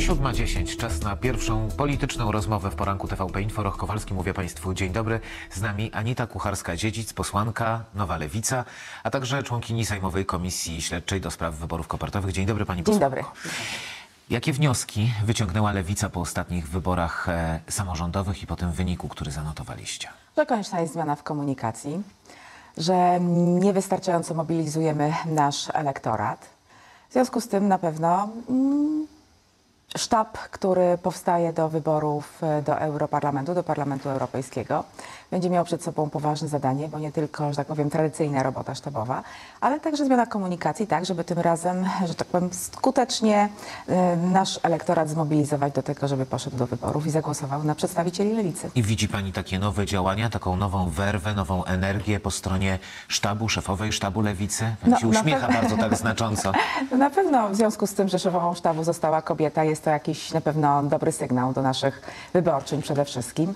7:10. Czas na pierwszą polityczną rozmowę w poranku TVP Info. Roch Kowalski, mówię Państwu dzień dobry. Z nami Anita Kucharska-Dziedzic, posłanka, Nowa Lewica, a także członkini Sejmowej Komisji Śledczej do spraw wyborów kopertowych. Dzień dobry Pani posłanko. Dzień dobry. Jakie wnioski wyciągnęła Lewica po ostatnich wyborach samorządowych i po tym wyniku, który zanotowaliście? Że konieczna jest zmiana w komunikacji, że niewystarczająco mobilizujemy nasz elektorat. W związku z tym na pewno sztab, który powstaje do wyborów do Europarlamentu, do Parlamentu Europejskiego, będzie miał przed sobą poważne zadanie, bo nie tylko, że tak powiem, tradycyjna robota sztabowa, ale także zmiana komunikacji, tak, żeby tym razem, że tak powiem, skutecznie nasz elektorat zmobilizować do tego, żeby poszedł do wyborów i zagłosował na przedstawicieli Lewicy. I widzi Pani takie nowe działania, taką nową werwę, nową energię po stronie sztabu, szefowej sztabu Lewicy? Pani się uśmiecha bardzo tak znacząco. Na pewno w związku z tym, że szefową sztabu została kobieta, jest to jakiś na pewno dobry sygnał do naszych wyborczyń przede wszystkim,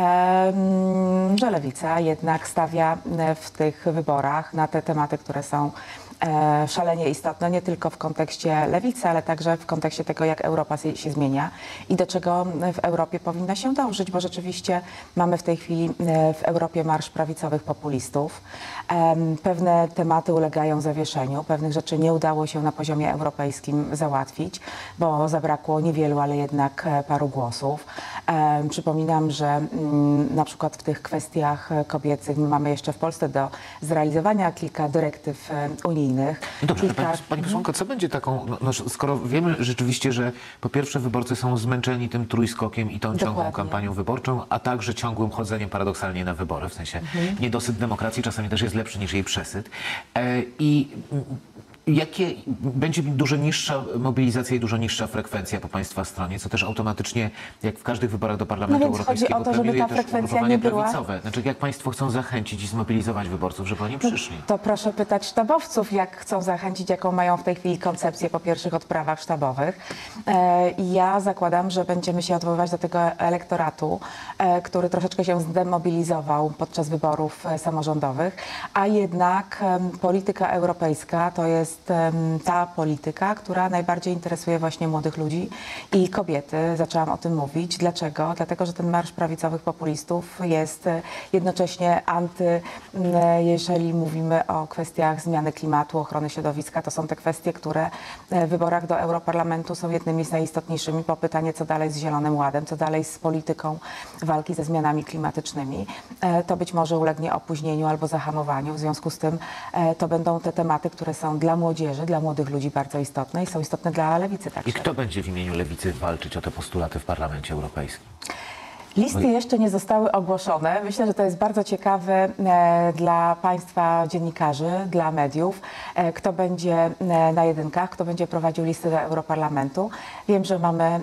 że Lewica jednak stawia w tych wyborach na te tematy, które są szalenie istotne, nie tylko w kontekście Lewicy, ale także w kontekście tego, jak Europa się zmienia i do czego w Europie powinna się dążyć, bo rzeczywiście mamy w tej chwili w Europie marsz prawicowych populistów. Pewne tematy ulegają zawieszeniu, pewnych rzeczy nie udało się na poziomie europejskim załatwić, bo zabrakło niewielu, ale jednak paru głosów. Przypominam, że na przykład w tych kwestiach kobiecych my mamy jeszcze w Polsce do zrealizowania kilka dyrektyw unijnych. Dobrze, Pani posłanko, co będzie taką, skoro wiemy rzeczywiście, że po pierwsze wyborcy są zmęczeni tym trójskokiem i tą ciągłą kampanią wyborczą, a także ciągłym chodzeniem paradoksalnie na wybory, w sensie niedosyt demokracji czasami też jest lepszy niż jej przesyt. Jakie będzie dużo niższa mobilizacja i dużo niższa frekwencja po Państwa stronie, co też automatycznie, jak w każdych wyborach do Parlamentu Europejskiego, chodzi o to, żeby ta frekwencja nie była prawicowe. Znaczy, jak Państwo chcą zachęcić i zmobilizować wyborców, żeby oni przyszli? To proszę pytać sztabowców, jak chcą zachęcić, jaką mają w tej chwili koncepcję po pierwszych odprawach sztabowych. Ja zakładam, że będziemy się odwoływać do tego elektoratu, który troszeczkę się zdemobilizował podczas wyborów samorządowych, a jednak polityka europejska to jest ta polityka, która najbardziej interesuje właśnie młodych ludzi i kobiety. Zaczęłam o tym mówić. Dlaczego? Dlatego, że ten marsz prawicowych populistów jest jednocześnie jeżeli mówimy o kwestiach zmiany klimatu, ochrony środowiska, to są te kwestie, które w wyborach do Europarlamentu są jednymi z najistotniejszymi, bo pytanie, co dalej z Zielonym Ładem, co dalej z polityką walki ze zmianami klimatycznymi, to być może ulegnie opóźnieniu albo zahamowaniu. W związku z tym to będą te tematy, które są dla młodzieży, dla młodych ludzi bardzo istotne i są istotne dla Lewicy także. I kto będzie w imieniu Lewicy walczyć o te postulaty w Parlamencie Europejskim? Listy jeszcze nie zostały ogłoszone. Myślę, że to jest bardzo ciekawe dla Państwa dziennikarzy, dla mediów, kto będzie na jedynkach, kto będzie prowadził listy do Europarlamentu. Wiem, że mamy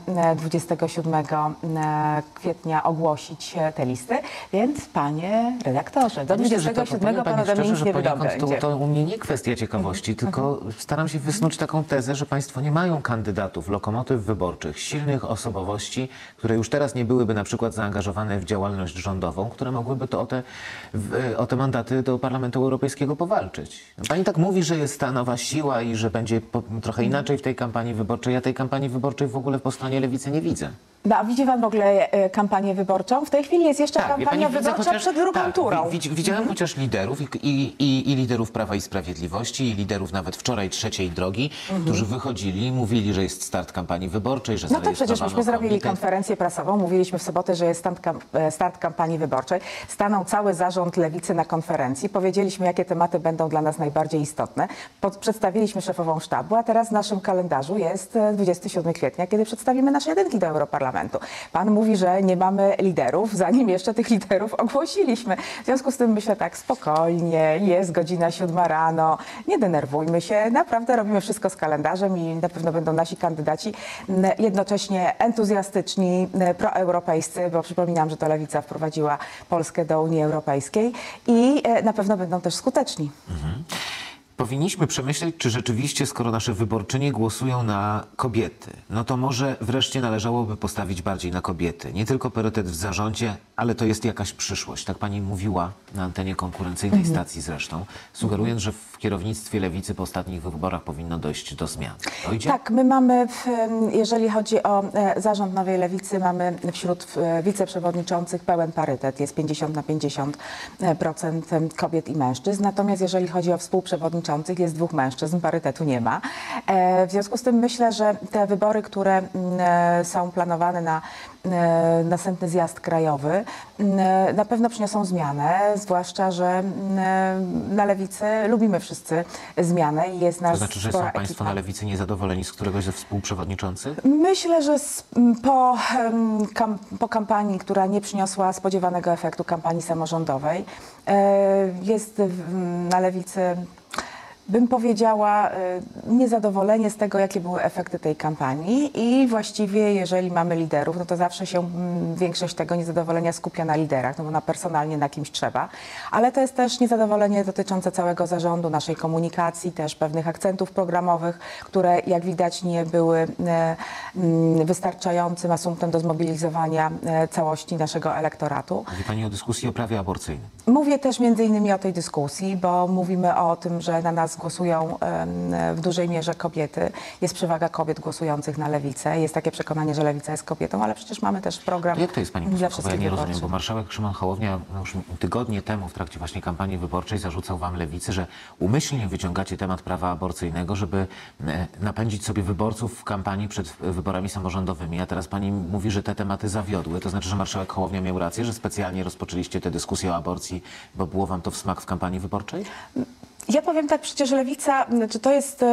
27 kwietnia ogłosić te listy, więc panie redaktorze, do 27 pan ode mnie nic nie wydobędzie. To u mnie nie kwestia ciekawości, tylko staram się wysnuć taką tezę, że Państwo nie mają kandydatów, lokomotyw wyborczych, silnych osobowości, które już teraz nie byłyby na przykład zaangażowane w działalność rządową, które mogłyby to o te mandaty do Parlamentu Europejskiego powalczyć. Pani tak mówi, że jest ta nowa siła i że będzie trochę inaczej w tej kampanii wyborczej. Ja tej kampanii wyborczej w ogóle po stronie Lewicy nie widzę. No, a widzi Pan w ogóle kampanię wyborczą? W tej chwili jest jeszcze kampania wyborcza przed drugą turą. Widziałem chociaż liderów i liderów Prawa i Sprawiedliwości, i liderów nawet wczoraj Trzeciej Drogi, którzy wychodzili, mówili, że jest start kampanii wyborczej, że to przecież myśmy zrobili konferencję prasową, mówiliśmy w sobotę, że jest start kampanii wyborczej. Stanął cały zarząd Lewicy na konferencji, powiedzieliśmy, jakie tematy będą dla nas najbardziej istotne. Przedstawiliśmy szefową sztabu, a teraz w naszym kalendarzu jest 27 kwietnia, kiedy przedstawimy nasze jedynki do Europarlamentu. Pan mówi, że nie mamy liderów, zanim jeszcze tych liderów ogłosiliśmy. W związku z tym myślę tak, spokojnie, jest godzina 7 rano, nie denerwujmy się, naprawdę robimy wszystko z kalendarzem i na pewno będą nasi kandydaci jednocześnie entuzjastyczni, proeuropejscy, bo przypominam, że to Lewica wprowadziła Polskę do Unii Europejskiej i na pewno będą też skuteczni. Powinniśmy przemyśleć, czy rzeczywiście, skoro nasze wyborczynie głosują na kobiety, no to może wreszcie należałoby postawić bardziej na kobiety. Nie tylko priorytet w zarządzie, ale to jest jakaś przyszłość. Tak pani mówiła na antenie konkurencyjnej stacji zresztą, sugerując, że w kierownictwie Lewicy po ostatnich wyborach powinno dojść do zmian. Dojdzie? Tak, my mamy, jeżeli chodzi o zarząd Nowej Lewicy, mamy wśród wiceprzewodniczących pełen parytet. Jest 50% kobiet i mężczyzn. Natomiast jeżeli chodzi o współprzewodniczących, jest 2 mężczyzn, parytetu nie ma. W związku z tym myślę, że te wybory, które są planowane na następny zjazd krajowy, na pewno przyniosą zmianę, zwłaszcza, że na Lewicy lubimy wszyscy zmianę i jest nas To znaczy, że są spora państwo ekipa. na Lewicy niezadowoleni z któregoś ze współprzewodniczących? Myślę, że po kampanii, która nie przyniosła spodziewanego efektu, kampanii samorządowej, jest na Lewicy, bym powiedziała, niezadowolenie z tego, jakie były efekty tej kampanii i właściwie jeżeli mamy liderów, no to zawsze się większość tego niezadowolenia skupia na liderach, no bo personalnie na kimś trzeba, ale to jest też niezadowolenie dotyczące całego zarządu, naszej komunikacji, też pewnych akcentów programowych, które jak widać nie były wystarczającym asumptem do zmobilizowania całości naszego elektoratu. Mówi pani o dyskusji o prawie aborcyjnym. Mówię też między innymi o tej dyskusji, bo mówimy o tym, że na nas głosują w dużej mierze kobiety. Jest przewaga kobiet głosujących na Lewicę. Jest takie przekonanie, że Lewica jest kobietą, ale przecież mamy też program To jak to jest, pani dla posłanko? Bo ja wszystkich nie rozumiem, wyborców. bo marszałek Szymon Hołownia już tygodnie temu w trakcie właśnie kampanii wyborczej zarzucał wam Lewicy, że umyślnie wyciągacie temat prawa aborcyjnego, żeby napędzić sobie wyborców w kampanii przed wyborami samorządowymi. A teraz pani mówi, że te tematy zawiodły. To znaczy, że marszałek Hołownia miał rację, że specjalnie rozpoczęliście tę dyskusję o aborcji, bo było wam to w smak w kampanii wyborczej? Ja powiem tak, przecież Lewica, czy to jest,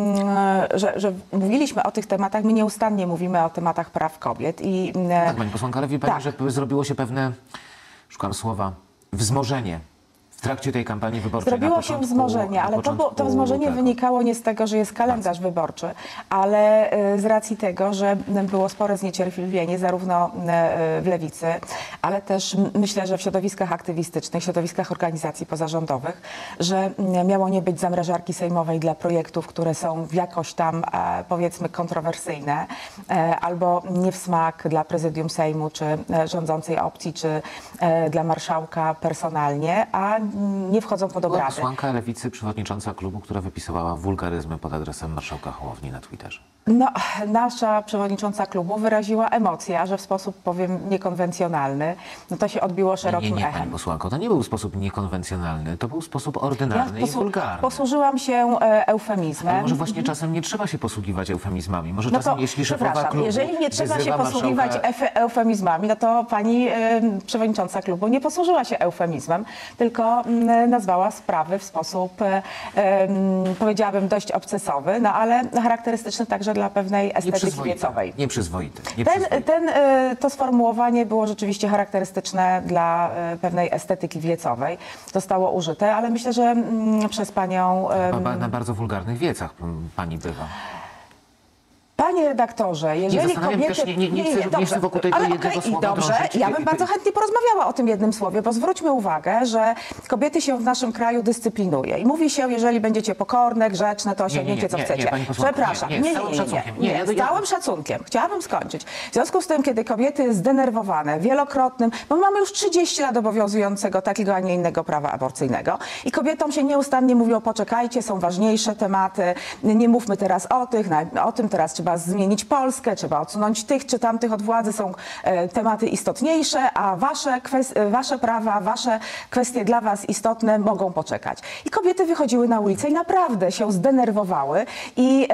że mówiliśmy o tych tematach, my nieustannie mówimy o tematach praw kobiet i... Tak, pani posłanka, ale wie pani, tak. że zrobiło się pewne, szukam słowa, wzmożenie w trakcie tej kampanii wyborczej. Zrobiło się wzmożenie, ale to wzmożenie wynikało nie z tego, że jest kalendarz wyborczy, ale z racji tego, że było spore zniecierpliwienie zarówno w Lewicy, ale też myślę, że w środowiskach aktywistycznych, środowiskach organizacji pozarządowych, że miało nie być zamrażarki sejmowej dla projektów, które są jakoś tam powiedzmy kontrowersyjne albo nie w smak dla prezydium Sejmu, czy rządzącej opcji, czy dla marszałka personalnie, a nie wchodzą pod Była obrady. posłanka Lewicy, przewodnicząca klubu, która wypisywała wulgaryzmy pod adresem marszałka Hołowni na Twitterze. No, nasza przewodnicząca klubu wyraziła emocje, a że w sposób, powiem, niekonwencjonalny, no to się odbiło szerokim Nie, pani echem. posłanko, to nie był sposób niekonwencjonalny, to był sposób ordynarny i wulgarny. posłużyłam się eufemizmem. Ale może właśnie czasem nie trzeba się posługiwać eufemizmami. Może No czasem, to, jeśli szefowa przepraszam, klubu jeżeli nie trzeba się wyzywa posługiwać eufemizmami, no to pani przewodnicząca klubu nie posłużyła się eufemizmem, tylko nazwała sprawy w sposób, powiedziałabym, dość obcesowy, no ale charakterystyczny także dla pewnej estetyki wiecowej. Nieprzyzwoity. To sformułowanie było rzeczywiście charakterystyczne dla pewnej estetyki wiecowej. Zostało użyte, ale myślę, że przez panią... Na bardzo wulgarnych wiecach pani bywa. Panie redaktorze, jeżeli zastanawiam kobiety... też, nie chcę wokół tego jednego słowa dobrze, drążyć. ja bym bardzo chętnie porozmawiała o tym jednym słowie, bo zwróćmy uwagę, że kobiety się w naszym kraju dyscyplinuje i mówi się, jeżeli będziecie pokorne, grzeczne, to osiągniecie co chcecie. pani posłanko, Przepraszam, z całym szacunkiem. z całym szacunkiem. Chciałabym skończyć. W związku z tym, kiedy kobiety zdenerwowane wielokrotnym, bo mamy już 30 lat obowiązującego takiego, a nie innego prawa aborcyjnego i kobietom się nieustannie mówią, poczekajcie, są ważniejsze tematy, nie mówmy teraz o tym, teraz trzeba zmienić Polskę, trzeba odsunąć tych czy tamtych od władzy, są tematy istotniejsze, a wasze prawa, wasze kwestie dla was istotne mogą poczekać. I kobiety wychodziły na ulicę i naprawdę się zdenerwowały i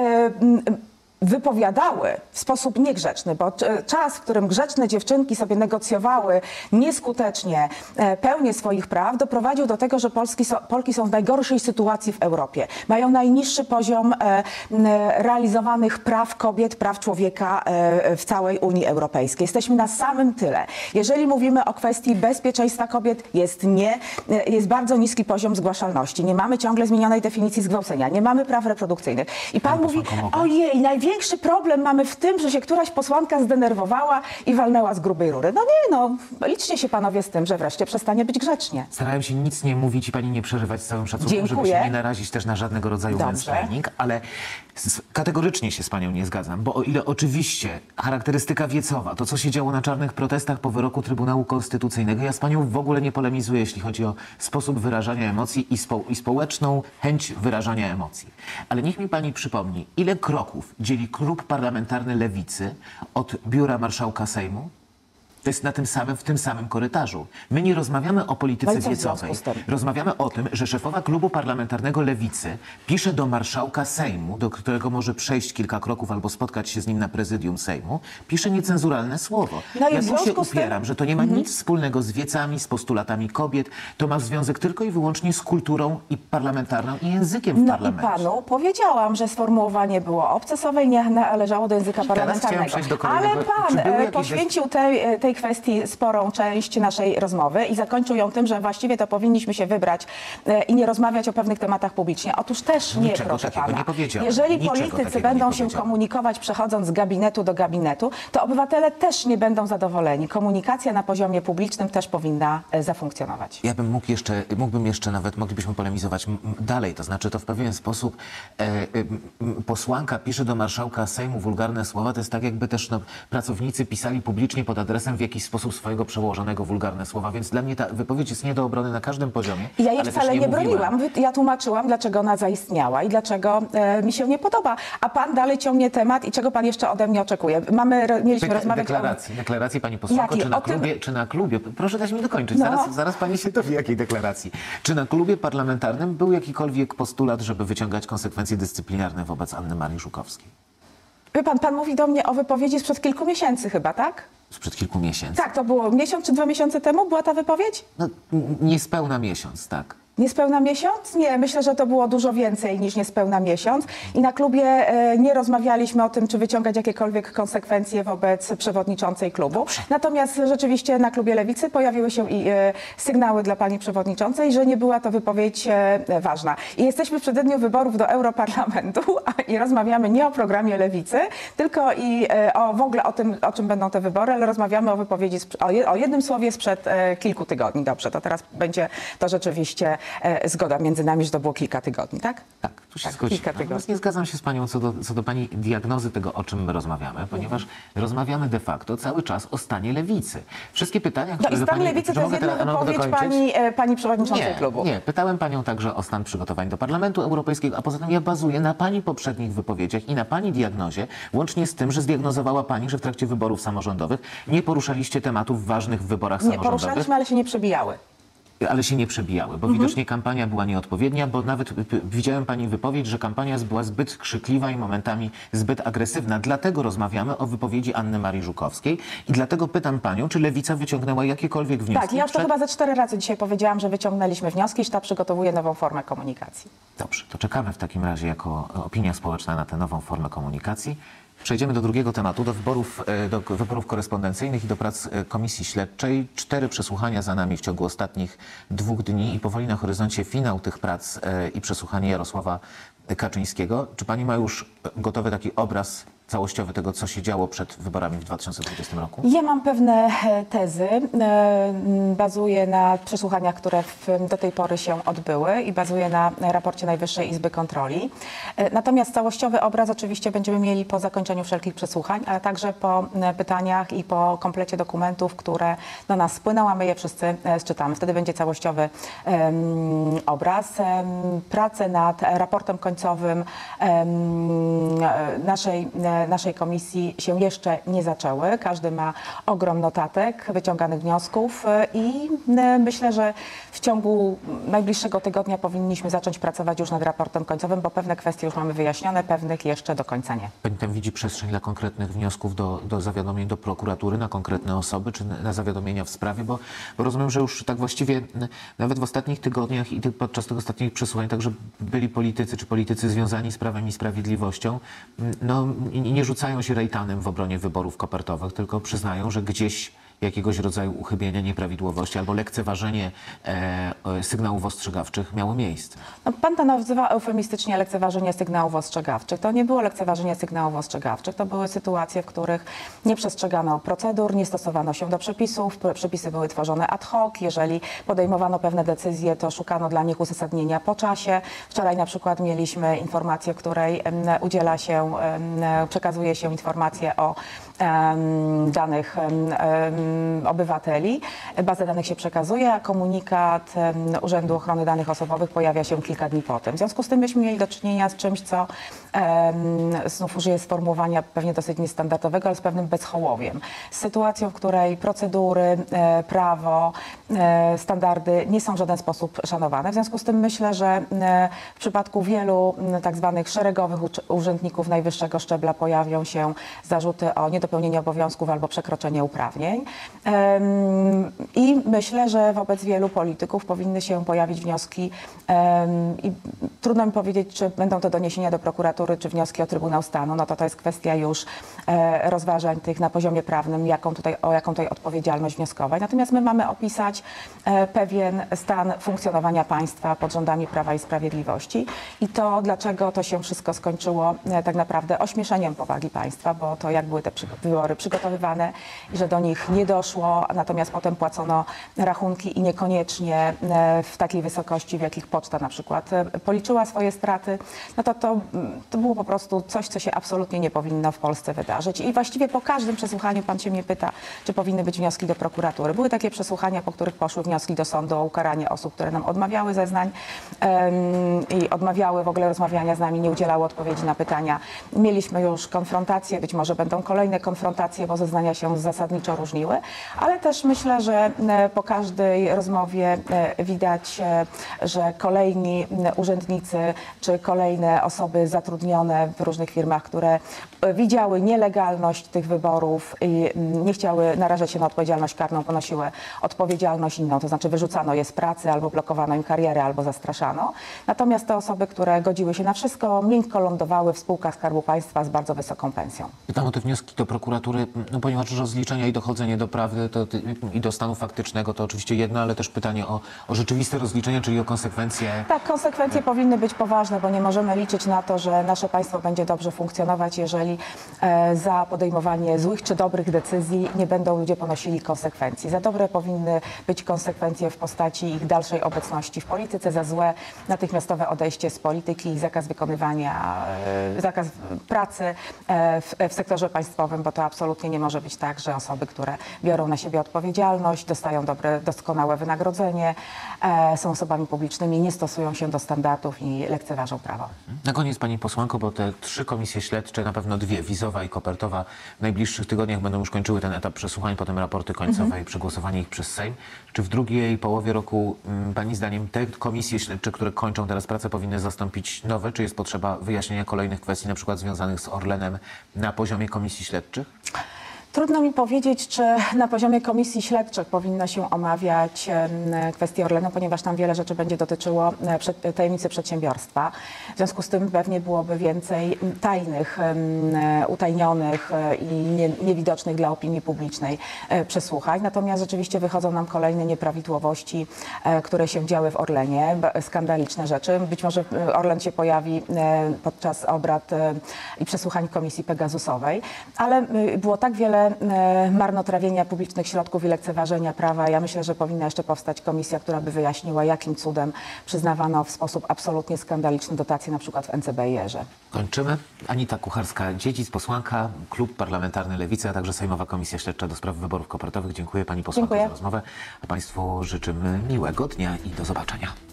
wypowiadały w sposób niegrzeczny, bo czas, w którym grzeczne dziewczynki sobie negocjowały nieskutecznie pełnię swoich praw, doprowadził do tego, że Polki są w najgorszej sytuacji w Europie. Mają najniższy poziom realizowanych praw kobiet, praw człowieka w całej Unii Europejskiej. Jesteśmy na samym tyle. Jeżeli mówimy o kwestii bezpieczeństwa kobiet, jest bardzo niski poziom zgłaszalności. Nie mamy ciągle zmienionej definicji zgwałcenia. Nie mamy praw reprodukcyjnych. I pan mówi, ojej, najwięcej największy problem mamy w tym, że się któraś posłanka zdenerwowała i walnęła z grubej rury. No nie, no, liczcie się panowie z tym, że wreszcie przestanie być grzecznie. Starałem się nic nie mówić i pani nie przerywać z całym szacunkiem, żeby Dziękuję. się nie narazić też na żadnego rodzaju Dobrze. mansplaining, ale kategorycznie się z panią nie zgadzam, bo o ile oczywiście charakterystyka wiecowa, to co się działo na czarnych protestach po wyroku Trybunału Konstytucyjnego, ja z panią w ogóle nie polemizuję, jeśli chodzi o sposób wyrażania emocji i społeczną chęć wyrażania emocji. Ale niech mi pani przypomni, ile kroków dzieli klub parlamentarny Lewicy od biura marszałka Sejmu? To jest w tym samym korytarzu. My nie rozmawiamy o polityce No i co w wiecowej. związku z tym? Rozmawiamy o tym, że szefowa klubu parlamentarnego Lewicy pisze do marszałka Sejmu, do którego może przejść kilka kroków albo spotkać się z nim na prezydium Sejmu, pisze niecenzuralne słowo. No i Ja w tu się związku z tym- upieram, że to nie ma nic wspólnego z wiecami, z postulatami kobiet. To ma związek tylko i wyłącznie z kulturą i parlamentarną i językiem w No i parlamencie. panu powiedziałam, że sformułowanie było obcesowe i nie należało do języka teraz chciałem parlamentarnego. przejść do Ale kolejnego. pan Czy były jakieś poświęcił tej kwestii sporą część naszej rozmowy i zakończył ją tym, że właściwie to powinniśmy się wybrać i nie rozmawiać o pewnych tematach publicznie. Otóż też nie, Niczego proszę takiego pana. nie powiedziałem. Jeżeli Niczego politycy takiego będą nie się powiedziałem. komunikować przechodząc z gabinetu do gabinetu, to obywatele też nie będą zadowoleni. Komunikacja na poziomie publicznym też powinna zafunkcjonować. Ja bym mógłbym jeszcze nawet, moglibyśmy polemizować dalej, to znaczy to w pewien sposób posłanka pisze do marszałka Sejmu wulgarne słowa, to jest tak jakby też pracownicy pisali publicznie pod adresem w jakiś sposób swojego przełożonego wulgarne słowa, więc dla mnie ta wypowiedź jest nie do obrony na każdym poziomie. Ja jej ale też wcale nie mówiłem. broniłam. Ja tłumaczyłam, dlaczego ona zaistniała i dlaczego mi się nie podoba. A pan dalej ciągnie temat i czego pan jeszcze ode mnie oczekuje? Mieliśmy rozmawiać Deklaracji pani posłanko, Jakiej? czy na klubie, proszę dać mi dokończyć, No. zaraz pani się dowie jakiej deklaracji. Czy na klubie parlamentarnym był jakikolwiek postulat, żeby wyciągać konsekwencje dyscyplinarne wobec Anny Marii Żukowskiej? Wie pan mówi do mnie o wypowiedzi sprzed kilku miesięcy chyba, tak? Sprzed kilku miesięcy. Tak, to było miesiąc czy 2 miesiące temu była ta wypowiedź? No, niespełna miesiąc, tak. Niespełna miesiąc? Nie, myślę, że to było dużo więcej niż niespełna miesiąc. I na klubie nie rozmawialiśmy o tym, czy wyciągać jakiekolwiek konsekwencje wobec przewodniczącej klubu. Natomiast rzeczywiście na klubie Lewicy pojawiły się i sygnały dla pani przewodniczącej, że nie była to wypowiedź ważna. I jesteśmy w przededniu wyborów do Europarlamentu i rozmawiamy nie o programie Lewicy, tylko i w ogóle o tym, o czym będą te wybory, ale rozmawiamy o wypowiedzi, o jednym słowie sprzed kilku tygodni. Dobrze, to teraz będzie to rzeczywiście zgoda między nami, że to było kilka tygodni, tak? Tak, tu się Tak, zgodzimy. kilka tygodni. Natomiast nie zgadzam się z panią co do pani diagnozy tego, o czym my rozmawiamy, ponieważ rozmawiamy de facto cały czas o stanie Lewicy. Wszystkie pytania, No które i do stan pani... Lewicy czy to jest mogę jedna teraz- mogę wypowiedź dokończyć? pani przewodniczącej klubu. Nie, pytałem panią także o stan przygotowań do Parlamentu Europejskiego, a poza tym ja bazuję na pani poprzednich wypowiedziach i na pani diagnozie, łącznie z tym, że zdiagnozowała pani, że w trakcie wyborów samorządowych nie poruszaliście tematów ważnych w wyborach Nie, samorządowych. poruszaliśmy, ale się nie przebijały. Ale się nie przebijały, bo widocznie kampania była nieodpowiednia, bo nawet widziałem pani wypowiedź, że kampania była zbyt krzykliwa i momentami zbyt agresywna. Dlatego rozmawiamy o wypowiedzi Anny Marii Żukowskiej i dlatego pytam panią, czy Lewica wyciągnęła jakiekolwiek wnioski? Tak, ja już to chyba ze 4 razy dzisiaj powiedziałam, że wyciągnęliśmy wnioski, sztab przygotowuje nową formę komunikacji. Dobrze, to czekamy w takim razie jako opinia społeczna na tę nową formę komunikacji. Przejdziemy do drugiego tematu, do wyborów korespondencyjnych i do prac Komisji Śledczej. 4 przesłuchania za nami w ciągu ostatnich 2 dni i powoli na horyzoncie finał tych prac i przesłuchanie Jarosława Kaczyńskiego. Czy pani ma już gotowy taki obraz całościowy tego, co się działo przed wyborami w 2020 roku? Ja mam pewne tezy, bazuję na przesłuchaniach, które do tej pory się odbyły i bazuję na raporcie Najwyższej Izby Kontroli. Natomiast całościowy obraz oczywiście będziemy mieli po zakończeniu wszelkich przesłuchań, ale także po pytaniach i po komplecie dokumentów, które do nas spłyną, a my je wszyscy czytamy. Wtedy będzie całościowy obraz. Prace nad raportem końcowym naszej komisji się jeszcze nie zaczęły. Każdy ma ogrom notatek, wyciąganych wniosków i myślę, że w ciągu najbliższego tygodnia powinniśmy zacząć pracować już nad raportem końcowym, bo pewne kwestie już mamy wyjaśnione, pewnych jeszcze do końca nie. Pani tam widzi przestrzeń dla konkretnych wniosków do zawiadomień do prokuratury na konkretne osoby, czy na zawiadomienia w sprawie, bo rozumiem, że już tak właściwie nawet w ostatnich tygodniach i podczas tych ostatnich przesłuchań także byli politycy, czy politycy związani z Prawem i Sprawiedliwością, no nie rzucają się rejtanem w obronie wyborów kopertowych, tylko przyznają, że gdzieś jakiegoś rodzaju uchybienia, nieprawidłowości albo lekceważenie sygnałów ostrzegawczych miało miejsce. No, pan to nazywa eufemistycznie lekceważenie sygnałów ostrzegawczych. To nie było lekceważenie sygnałów ostrzegawczych. To były sytuacje, w których nie przestrzegano procedur, nie stosowano się do przepisów, przepisy były tworzone ad hoc. Jeżeli podejmowano pewne decyzje, to szukano dla nich uzasadnienia po czasie. Wczoraj na przykład mieliśmy informację, w której przekazuje się informacje o danych obywateli. Bazę danych się przekazuje, a komunikat Urzędu Ochrony Danych Osobowych pojawia się kilka dni potem. W związku z tym myśmy mieli do czynienia z czymś, co znów użyję sformułowania pewnie dosyć niestandardowego, ale z pewnym bezhołowiem. Z sytuacją, w której procedury, prawo, standardy nie są w żaden sposób szanowane. W związku z tym myślę, że w przypadku wielu tak zwanych szeregowych urzędników najwyższego szczebla pojawią się zarzuty o niedopełnienie obowiązków albo przekroczenie uprawnień. I myślę, że wobec wielu polityków powinny się pojawić wnioski i trudno mi powiedzieć, czy będą to doniesienia do prokuratury, czy wnioski o Trybunał Stanu. No to jest kwestia już rozważań tych na poziomie prawnym, o jaką tutaj odpowiedzialność wnioskować. Natomiast my mamy opisać pewien stan funkcjonowania państwa pod rządami Prawa i Sprawiedliwości i to, dlaczego to się wszystko skończyło tak naprawdę ośmieszeniem powagi państwa, bo to jak były te wybory przygotowywane i że do nich nie doszło, natomiast potem płacono rachunki i niekoniecznie w takiej wysokości, w jakich poczta na przykład policzyła swoje straty, no to było po prostu coś, co się absolutnie nie powinno w Polsce wydarzyć. I właściwie po każdym przesłuchaniu pan się mnie pyta, czy powinny być wnioski do prokuratury. Były takie przesłuchania, po których poszły wnioski do sądu o ukaranie osób, które nam odmawiały zeznań i odmawiały w ogóle rozmawiania z nami, nie udzielały odpowiedzi na pytania. Mieliśmy już konfrontacje, być może będą kolejne konfrontacje, bo zeznania się zasadniczo różniły, ale też myślę, że po każdej rozmowie widać, że kolejni urzędnicy czy kolejne osoby zatrudnione w różnych firmach, które widziały nielegalność tych wyborów i nie chciały narażać się na odpowiedzialność karną, ponosiły odpowiedzialność inną, to znaczy wyrzucano je z pracy, albo blokowano im karierę, albo zastraszano. Natomiast te osoby, które godziły się na wszystko, miękko lądowały w spółkach Skarbu Państwa z bardzo wysoką pensją. Pytam o te wnioski do prokuratury, no ponieważ rozliczenia i dochodzenie do prawdy i do stanu faktycznego to oczywiście jedno, ale też pytanie o rzeczywiste rozliczenia, czyli o konsekwencje. Tak, konsekwencje powinny być poważne, bo nie możemy liczyć na to, że nasze państwo będzie dobrze funkcjonować, jeżeli za podejmowanie złych czy dobrych decyzji nie będą ludzie ponosili konsekwencji. Za dobre powinny być konsekwencje w postaci ich dalszej obecności w polityce, za złe natychmiastowe odejście z polityki i zakaz wykonywania, zakaz pracy w sektorze państwowym, bo to absolutnie nie może być tak, że osoby, które biorą na siebie odpowiedzialność, dostają doskonałe wynagrodzenie, są osobami publicznymi, nie stosują się do standardów i lekceważą prawa. Na koniec pani posłanko, bo te 3 komisje śledcze, na pewno 2, wizowa i kopertowa, w najbliższych tygodniach będą już kończyły ten etap przesłuchań, potem raporty końcowe i przegłosowanie ich przez Sejm. Czy w drugiej połowie roku pani zdaniem te komisje śledcze, które kończą teraz pracę, powinny zastąpić nowe? Czy jest potrzeba wyjaśnienia kolejnych kwestii, na przykład związanych z Orlenem na poziomie komisji śledczych? Trudno mi powiedzieć, czy na poziomie komisji śledczych powinno się omawiać kwestie Orlenu, ponieważ tam wiele rzeczy będzie dotyczyło tajemnicy przedsiębiorstwa. W związku z tym pewnie byłoby więcej tajnych, utajnionych i niewidocznych dla opinii publicznej przesłuchań. Natomiast rzeczywiście wychodzą nam kolejne nieprawidłowości, które się działy w Orlenie, skandaliczne rzeczy. Być może Orlen się pojawi podczas obrad i przesłuchań Komisji Pegasusowej, ale było tak wiele marnotrawienia publicznych środków i lekceważenia prawa. Ja myślę, że powinna jeszcze powstać komisja, która by wyjaśniła, jakim cudem przyznawano w sposób absolutnie skandaliczny dotacje na przykład w NCBR-ze. Kończymy. Anita Kucharska-Dziedzic, posłanka, Klub Parlamentarny Lewicy, a także Sejmowa Komisja Śledcza do spraw wyborów kopertowych. Dziękuję pani posłanko za rozmowę, a państwu życzymy miłego dnia i do zobaczenia.